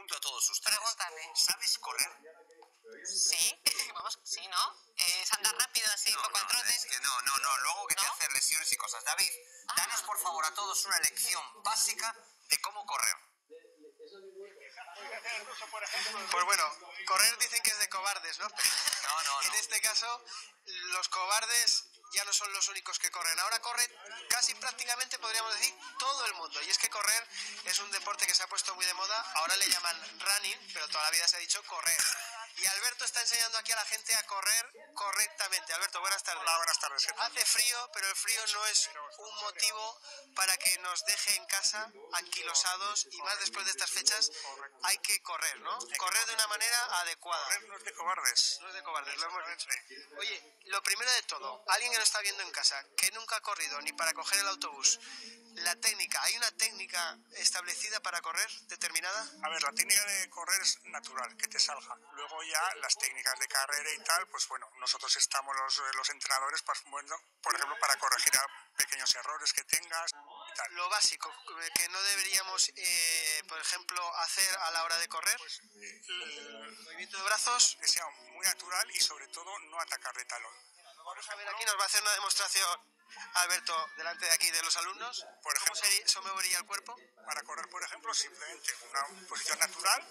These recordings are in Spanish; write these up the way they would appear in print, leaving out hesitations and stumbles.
pregunto a todos ustedes. Pregúntame. ¿Sabes correr? Sí, vamos, sí, ¿no? Es andar rápido así, No, poco al trote. es que no, luego que te ¿No? haces lesiones y cosas. David, danos por favor a todos una lección básica de cómo correr. Pues bueno, correr dicen que es de cobardes, ¿no? No. En este caso, los cobardes ya no son los únicos que corren. Ahora corre casi prácticamente, podríamos decir, todo el mundo. Y es que correr es un deporte que se ha puesto muy de moda. Ahora le llaman running, pero toda la vida se ha dicho correr. Y Alberto está enseñando aquí a la gente a correr correctamente. Alberto, buenas tardes. Hola, buenas tardes. Hace frío, pero el frío no es un motivo para que nos deje en casa anquilosados, y más después de estas fechas hay que correr, ¿no? Correr de una manera adecuada. Correr no es de cobardes. No es de cobardes, lo hemos dicho. Oye, lo primero de todo, alguien que nos está viendo en casa, que nunca ha corrido ni para coger el autobús, la técnica, ¿hay una técnica establecida para correr determinada? A ver, la técnica de correr es natural, que te salga. Luego ya las técnicas de carrera y tal, pues bueno, nosotros estamos los entrenadores, pues, bueno, por ejemplo, para corregir a pequeños errores que tengas y tal. Lo básico que no deberíamos, por ejemplo, hacer a la hora de correr, Pues, el movimiento de brazos. que sea muy natural y sobre todo no atacar de talón. Vamos a ver, aquí nos va a hacer una demostración Alberto delante de aquí de los alumnos. Por ¿Cómo ejemplo, se movería el cuerpo? Para correr, por ejemplo, simplemente una posición natural.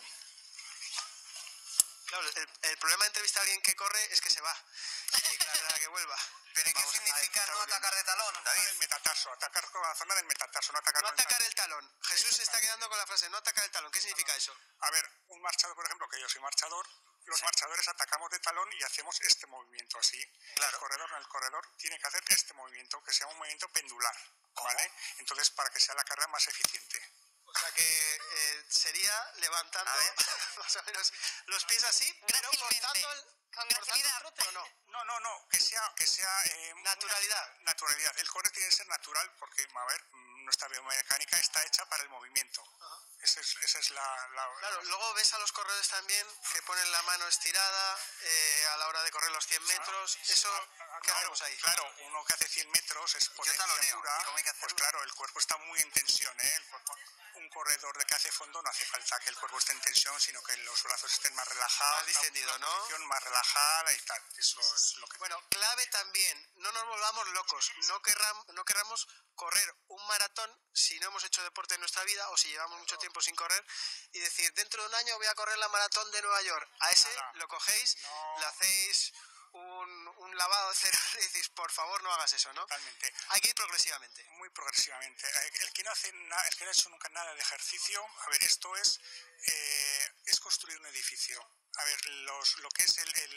Claro, el problema de entrevistar a alguien que corre es que se va. Y claro, que vuelva. ¿Pero qué significa no atacar de talón, David? El metatarso, atacar con la zona del metatarso, no atacar No con el atacar talón. el talón. Jesús se está quedando con la frase, no atacar el talón. ¿Qué significa eso? A ver, un marchador, por ejemplo, que yo soy marchador, los marchadores atacamos de talón y hacemos este movimiento así. Claro. El corredor tiene que hacer este movimiento, que sea un movimiento pendular, ¿vale? Entonces, para que sea la carrera más eficiente. O sea que sería levantando más o menos los pies así, pero forzando el trote, ¿o no? No, que sea Naturalidad. Naturalidad. El correr tiene que ser natural porque, a ver, nuestra biomecánica está hecha para el movimiento. Esa es la... Claro, luego ves a los corredores también que ponen la mano estirada a la hora de correr los 100 metros. Eso, ¿qué hacemos ahí? Claro, uno que hace 100 metros es potencia taloneo, pura. ¿cómo hay que hacerlo? Pues claro, el cuerpo está muy en tensión, ¿eh? Un corredor de que hace fondo no hace falta que el cuerpo esté en tensión, sino que los brazos estén más relajados. Más distendido, una ¿no? posición más relajada y tal. Eso es lo que... Bueno, clave también, no nos volvamos locos, no querramos correr un maratón si no hemos hecho deporte en nuestra vida o si llevamos mucho tiempo sin correr y decir, dentro de un año voy a correr la maratón de Nueva York. A ese lo cogéis, le hacéis un lavado de cerebro y decís, por favor no hagas eso, ¿no? Totalmente. Hay que ir progresivamente. Muy progresivamente. El que no ha hecho nunca nada de ejercicio, a ver, esto es construir un edificio. A ver, lo que es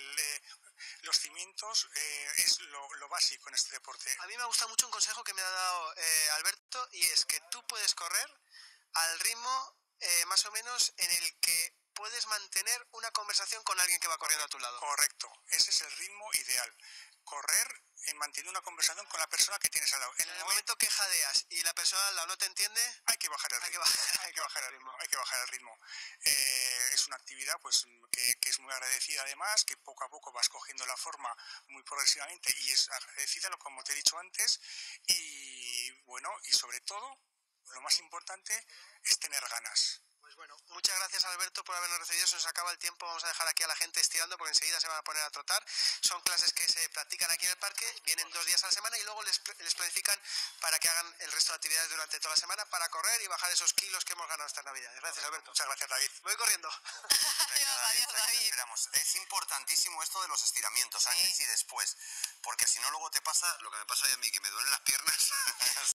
los cimientos es lo básico en este deporte. A mí me gusta mucho un consejo que me ha dado Alberto, y es que tú puedes correr al ritmo más o menos en el que puedes mantener una conversación con alguien que va corriendo a tu lado. Correcto, ese es el ritmo ideal. Correr en mantener una conversación con la persona que tienes al lado. En el momento que jadeas y la persona al lado no te entiende, hay que bajar el ritmo. Hay que bajar el ritmo. Es una actividad pues que es muy agradecida, además, que poco a poco vas cogiendo la forma muy progresivamente y es agradecida, como te he dicho antes, y bueno, y sobre todo, lo más importante es tener ganas. Pues bueno, muchas gracias Alberto por habernos recibido. Se nos acaba el tiempo, vamos a dejar aquí a la gente estirando porque enseguida se van a poner a trotar. Son clases que se practican aquí en el parque, vienen 2 días a la semana y luego les planifican para que hagan el resto de actividades durante toda la semana para correr y bajar esos kilos que hemos ganado estas navidades. Gracias Alberto. Muchas gracias, David. Voy corriendo. Adiós, David. Esperamos. Es importantísimo esto de los estiramientos, antes y después, porque si no luego te pasa lo que me pasa hoy a mí, que me duelen las piernas.